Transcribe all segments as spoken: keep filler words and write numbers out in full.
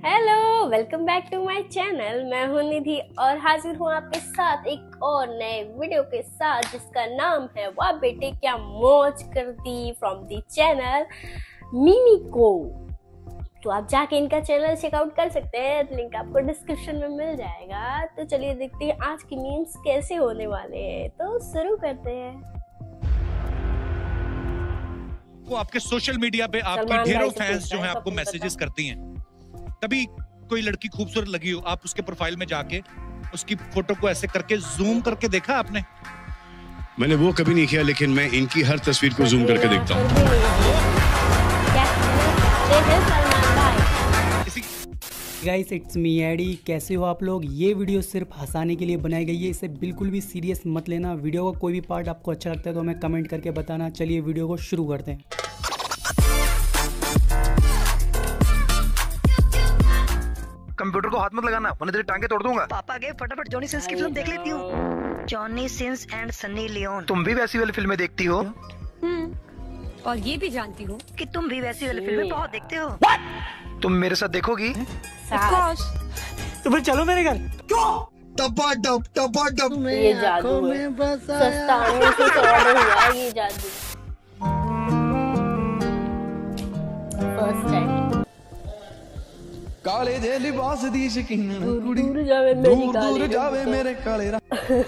Hello, welcome back to my channel. मैं हूं निधि और हाजिर हूं आपके साथ एक और नए वीडियो के साथ जिसका नाम है वाह बेटे क्या मौज करती फ्रॉम दी चैनल मिमिको। तो आप जाके इनका चैनल चेकआउट कर सकते हैं, लिंक आपको डिस्क्रिप्शन में मिल जाएगा। तो चलिए देखते हैं आज की मीम्स कैसे होने वाले हैं। तो शुरू करते हैं। वो आपके सोशल मीडिया पे आपकी ढेरों फैंस जो हैं आपको मैसेजेस करती हैं। तभी कोई लड़की खूबसूरत लगी हो, आप उसके प्रोफाइल में जाके उसकी फोटो को ऐसे करके जूम करके देखा आपने? मैंने वो कभी नहीं किया, लेकिन मैं इनकी हर तस्वीर को जूम करके देखता हूँ। गाइस इट्स मी एडी, कैसे हो आप लोग। ये वीडियो सिर्फ हंसाने के लिए बनाई गई है, इसे बिल्कुल भी सीरियस मत लेना। वीडियो का कोई भी पार्ट आपको अच्छा लगता है तो हमें कमेंट करके बताना। चलिए वीडियो को शुरू करते हैं। कंप्यूटर को हाथ मत लगाना वरना तेरी टांगे तोड़ दूंगा। पापा गए, फटाफट जॉनी सिंस की फिल्म देख लेती हूँ। Johnny Sins and Sunny Leone. तुम भी वैसी वाली फिल्में देखती हो? हम्म, और ये भी जानती हूँ कि तुम भी वैसी वाली फिल्में बहुत देखते हो। तुम मेरे साथ देखोगी? तो फिर चलो मेरे घर। क्यों? टपा टप टपा टप। ये जादू है, सस्ता आने से तो ऑर्डर हुआ ये जादू। फर्स्ट टाइम काले दे लिबास दी शकीन कुड़ी दूर जावे मेरी दूर दूर जावे मेरे काले रा।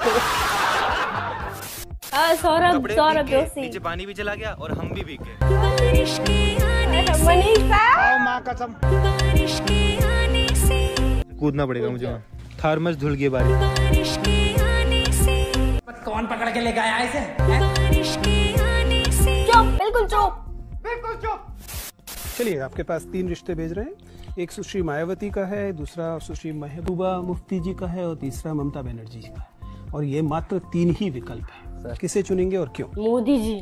हां सौरभ सौरभ जोशी नीचे पानी भी चला गया और हम भी भीग गए। बारिश के आने से मनीषा आओ मां कसम बारिश के आने से कूदना पड़ेगा मुझे। थर्मस धुल गई बारिश। बारिश के आने से कौन पकड़ के लेके आया इसे? बारिश के आने से चुप, बिल्कुल चुप, बिल्कुल चुप। चलिए आपके पास तीन रिश्ते भेज रहे हैं। एक सुश्री मायावती का है, दूसरा सुश्री महबूबा मुफ्ती जी का है और तीसरा ममता बनर्जी जी का है। और ये मात्र तीन ही विकल्प है, किसे चुनेंगे और क्यों? Modi ji.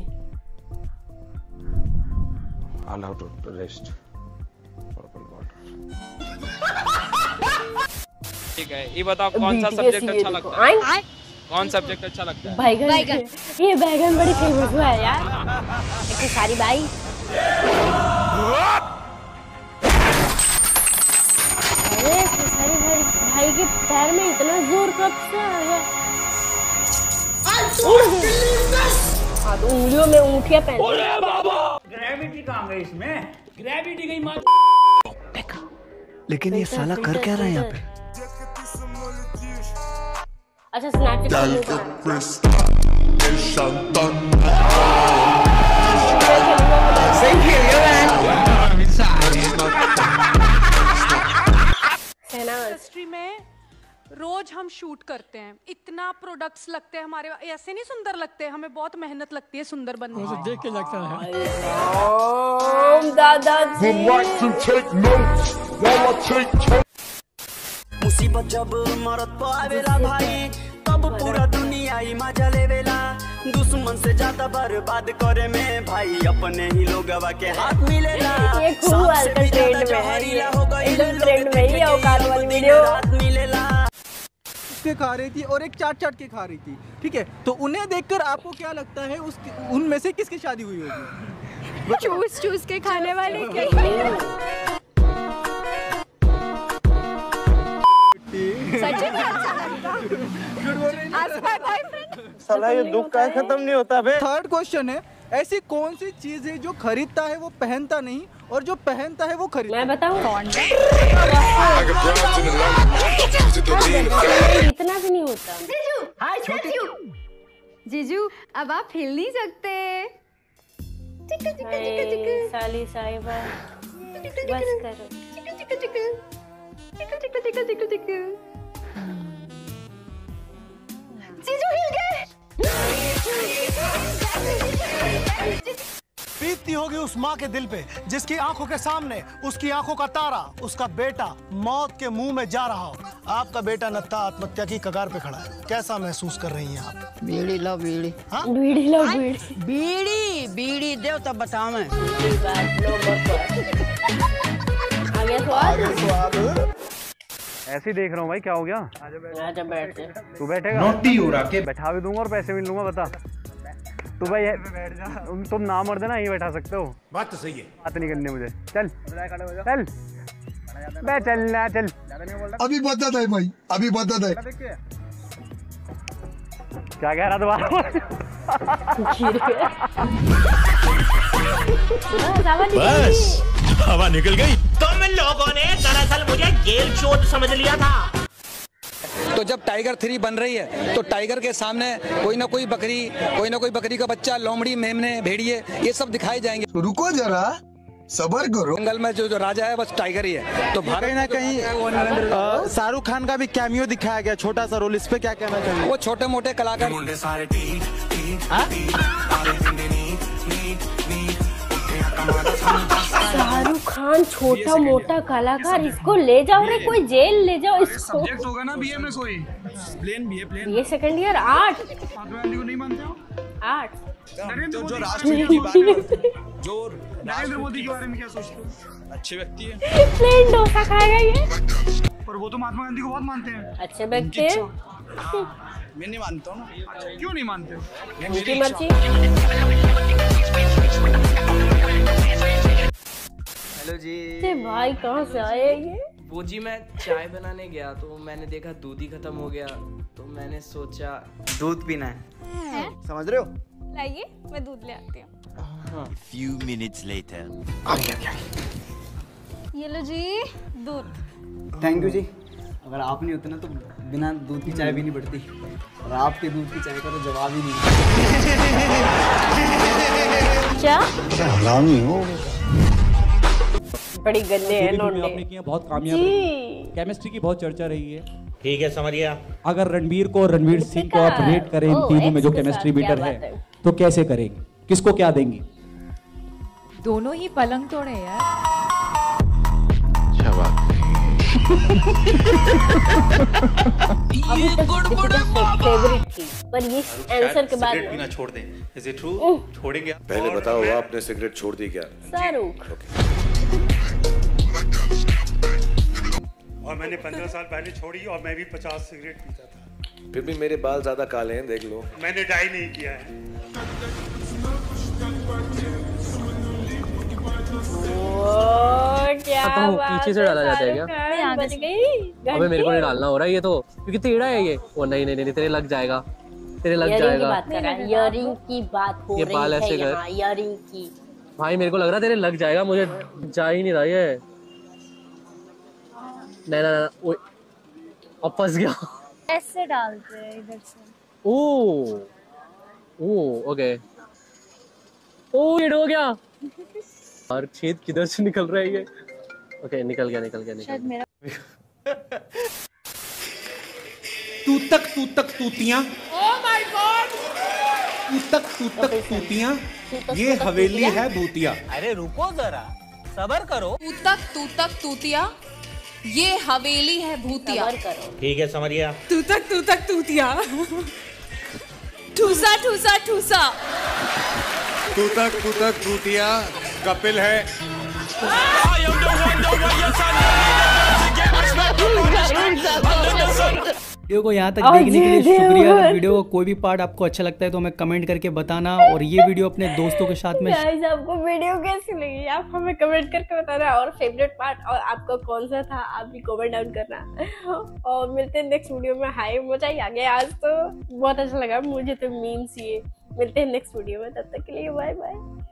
Allow to rest. ठीक है, ये बताओ कौन सा सब्जेक्ट अच्छा लगता है? कौन सब्जेक्ट अच्छा लगता है? बैगन। ये बैगन बड़ी फेमस हुआ है यार। इतनी सारी बाई। अरे सारी भाई भाई के पैर में इतना जोर कब से आ गया? हाँ तो उंगलियों में ऊँटियाँ पहन। ग्रेविटी कहाँ गई इसमें? ग्रेविटी गई मार। लेकिन ये साला कर क्या रहा है यहाँ पे? अच्छा स्नैपचैट इंडस्ट्री में रोज हम शूट करते हैं, इतना प्रोडक्ट्स लगते हैं हमारे, ऐसे नहीं सुंदर लगते, हमें बहुत मेहनत लगती है सुंदर बनने में। देख के लगता है दादाजी। मुसीबत जब मरत पावेला भाई तब पूरा दुनिया ही मजा लेवेला। दुश्मन से ज्यादा बर्बाद करे में भाई अपने ही लोगवा के हाथ मिलेला। ये खूब आजकल ट्रेंड में है, एकदम ट्रेंड में ही औकात वाली वीडियो मिलेला। के खा रही थी और एक चाट चाट के खा रही थी, ठीक है? तो उन्हें देखकर आपको क्या लगता है उस उनमें से किसकी शादी हुई होगी? चूस चूस के खाने वाले के। साला ये दुख का खत्म नहीं होता बे। थर्ड क्वेश्चन है, ऐसी कौन सी चीज है जो खरीदता है वो पहनता नहीं और जो पहनता है वो खरीदता? मैं बताऊं? इतना भी नहीं होता। जीजू, हाय जीजू। जीजू अब आप हिल नहीं सकते। चिक चिक चिक चिक साली साहिबा बस करो। चिक चिक चिक चिक चिक चिक चिक जीजू हिल गए। बीतती होगी उस माँ के दिल पे जिसकी आंखों के सामने उसकी आंखों का तारा, उसका बेटा मौत के मुंह में जा रहा हो। आपका बेटा नत्था आत्महत्या की कगार पे खड़ा है, कैसा महसूस कर रही हैं आप? बीड़ी लो बीड़ी। हाँ? बीड़ी लो बीड़ी। बीड़ी बीड़ी दो तब बताओ मैं। आगे स्वाद। ऐसे ही देख रहा हूँ भाई, क्या हो गया? आजा बैठ जा। तू बैठेगा? नोटी हो रहा के बैठा भी दूंगा और पैसे भी लूंगा। बता तू भाई तुम ना मर देना, यहीं बैठा सकते हो। बात तो सही है। बात नहीं करनी मुझे। चल चल मैं चलना चल अभी बता है भाई, अभी बता है। क्या कह रहा दोबारा? बस हवा निकल गई। तुम लोगों ने दरअसल मुझे गेल चोट समझ लिया था। तो जब टाइगर थ्री बन रही है तो टाइगर के सामने कोई ना कोई बकरी, कोई ना कोई बकरी का बच्चा, लोमड़ी, मेमने, भेड़िए, ये सब दिखाए जाएंगे। रुको जरा, सबर करो। जंगल में जो जो राजा है बस टाइगर ही है। तो कहीं ना कहीं शाहरुख खान का भी कैमियो दिखाया गया, छोटा सा रोल, इस पे क्या कहना चाहिए? वो छोटे मोटे कलाकार शाहरुख खान छोटा मोटा कलाकार, इसको ले जाओ रे, कोई जेल ले जाओ इसको। सब्जेक्ट होगा ना बीए में कोई? Plain BA plain. ये second year art. Mahatma Gandhi को नहीं मानते हो? आर्ट। तो जो राष्ट्रपति की बात जो नरेंद्र मोदी के बारे में क्या सोचते हो? अच्छे व्यक्ति है। प्लेन डोसा खाएगा ये। पर वो तो महात्मा गांधी को बहुत मानते हैं। अच्छे व्यक्ति है। मैं नहीं मानता हूँ ना। क्यों नहीं मानते? उनकी मर्जी। हेलो जी। भाई कहाँ से आए ये? वो जी मैं चाय बनाने गया तो मैंने देखा दूध ही खत्म हो गया, तो मैंने सोचा दूध पीना है, है? समझ रहे हो? लाइए मैं दूध ले आती हूँ। Few minutes later. ये लो जी दूध। थैंक यू जी। अगर आप नहीं होते ना तो बिना दूध की चाय भी नहीं बढ़ती, और आपके दूध की चाय का तो जवाब ही नहीं। क्या? हरामी हो। बड़ी गंदे हैं नोट आपने किया, बहुत कामयाब रही। केमिस्ट्री की बहुत चर्चा रही है। ठीक है, समझ गया। अगर रणवीर को, रणवीर सिंह को आप रेट करें इन तीनों में जो केमिस्ट्री बीटर है, तो कैसे करेंगे? किसको क्या देंगी? दोनों ही पलंग तोड़े यार। अभी तक फेवरेट थी, पर ये आंसर के बाद पीना छोड़ दें। Is it true? छोड़ेंगे? पहले बताओ आपने सिगरेट छोड़ दी क्या? शाहरुख। और मैंने पंद्रह साल पहले छोड़ी और मैं भी पचास सिगरेट पीता था। फिर भी मेरे बाल ज्यादा काले हैं, देख लो। मैंने डाई नहीं किया है। क्या तो पीछे से डाला जाता है क्या? बच गई। अबे मेरे को नहीं डालना हो रहा है ये तो, क्योंकि टेढ़ा है ये। वो नहीं नहीं नहीं तेरे लग जाएगा, तेरे लग जाएगा। इयरिंग की बात हो रही है यहाँ, इयरिंग की। भाई मेरे को लग रहा है तेरे लग जाएगा, मुझे जा ही नहीं रहा ये। नहीं ना, अब फंस गया। ऐसे डालते हैं इधर से। ओ ओ ओके। ओ ये हो गया। और छेद किधर से निकल रहा है ये? ओके निकल गया निकल गया निकल गया। तू तक तू तक तूतियां, ओह माय गॉड, तू तक तू तक तूतियां, ये हवेली है भूतिया। अरे रुको जरा, सबर करो। तू तक तू तक तूतिया, ये हवेली है भूतिया। ठीक है, समझ गया। तू तक तू तक तूतिया, ठूसा ठूसा ठूसा। तू तक तू तक भूतिया कपिल है। वीडियो को यहाँ तक देखने के लिए शुक्रिया। अगर वीडियो का कोई भी पार्ट आपको अच्छा लगता है तो हमें कमेंट करके बताना, और ये वीडियो अपने दोस्तों के साथ में। गाइस आपको वीडियो कैसी लगी आप हमें कमेंट करके बताना, और फेवरेट पार्ट और आपका कौन सा था आप भी कमेंट डाउन करना। और मिलते हैं नेक्स्ट वीडियो में। हाय मजा ही आ गया आज तो, बहुत अच्छा लगा मुझे तो मीम्स ये। मिलते हैं नेक्स्ट वीडियो में, तब तक के लिए बाय बाय।